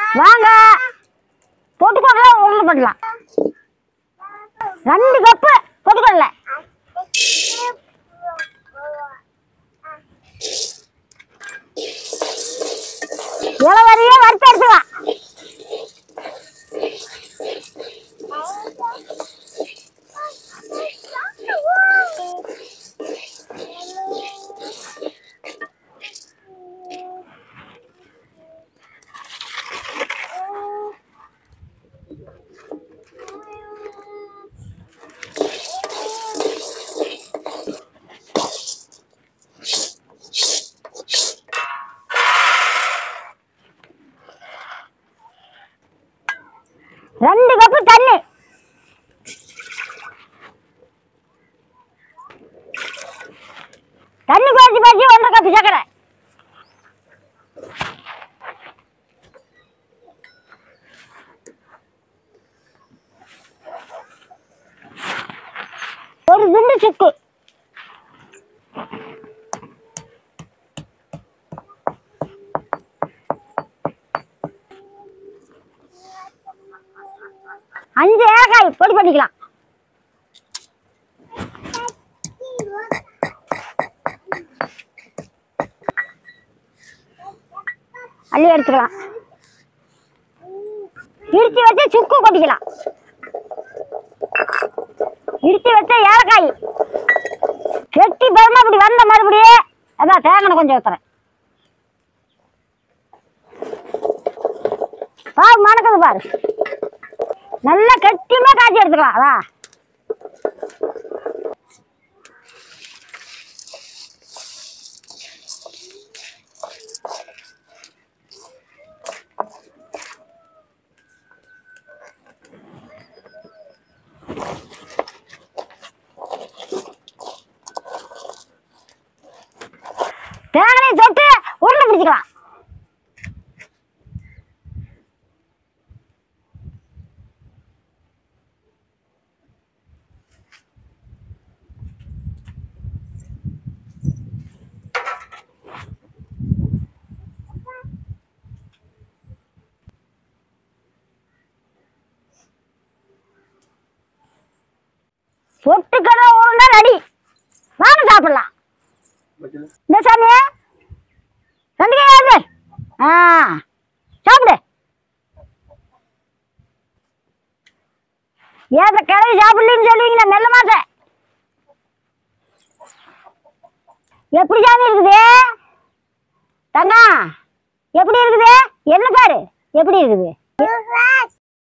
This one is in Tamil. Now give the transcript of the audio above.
வாங்க பொட்டுக்கடலை உருண்டை பண்ணலாம். 2 கப்பு பொட்டுக்கடலை. இளவரியே வறுத்து எடுத்துக்கலாம். ரெண்டு கப்பு தண்ணி. தண்ணி குறைச்சி பாய்ச்சி 1,5 கப்பு சர்க்கரை. ஒரு துண்டு சுக்கு. அஞ்சு ஏலக்காய் பொடி பண்ணிக்கலாம். அள்ளி எடுத்துக்கலாம். இடிச்சு வச்சு சுக்கு கொட்டிக்கலாம். இடிச்சு வச்ச ஏலக்காய் கெட்டி பருமா அப்படி வந்த மறுபடியே அதான் தேங்காய் கொஞ்சம் ஊத்துறேன். பாரு மணக்குது பாரு. நல்லா கெட்டியுமே காய்ச்சி எடுத்துக்கலாம். அதான் தேங்காயை தொட்டு உருண்டை பிடிச்சிக்கலாம். பொட்டுக்கடலை உருண்டை ரெடி. வாங்க சாப்பிடலாம். இந்த சாமி 2 கையாவது சாப்பிடு. ஏத கிளவி சாப்பிடலன்னு சொல்லுவீங்களா? மெல்ல மாட்டேன். எப்படி சாமி இருக்குது தங்கம்? எப்படி இருக்குது? என்ன பாரு எப்படி இருக்குது?